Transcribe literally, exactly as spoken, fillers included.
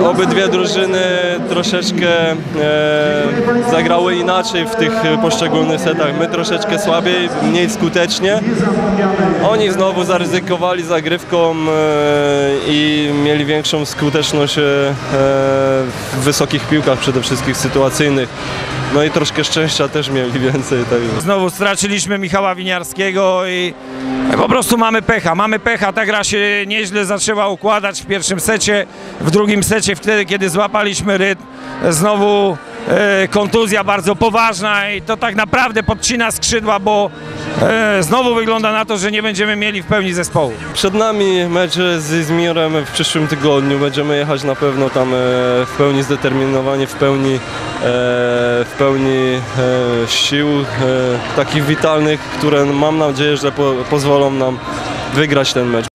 obydwie drużyny troszeczkę e, zagrały inaczej w tych poszczególnych setach. My troszeczkę słabiej, mniej skutecznie. Oni znowu zaryzykowali zagrywką e, i mieli większą skuteczność e, w wysokich piłkach, przede wszystkim sytuacyjnych. No i troszkę szczęścia też mieli więcej. Tak. Znowu straciliśmy Michała Winiarskiego i po prostu mamy pecha. Mamy pecha, ta gra się nieźle zaczęła układać w pierwszym secie, w drugim secie wtedy, kiedy złapaliśmy rytm, znowu e, kontuzja bardzo poważna i to tak naprawdę podcina skrzydła, bo e, znowu wygląda na to, że nie będziemy mieli w pełni zespołu. Przed nami mecz z Izmirem w przyszłym tygodniu. Będziemy jechać na pewno tam e, w pełni zdeterminowani, w pełni, e, w pełni e, sił e, takich witalnych, które mam nadzieję, że po, pozwolą nam wygrać ten mecz.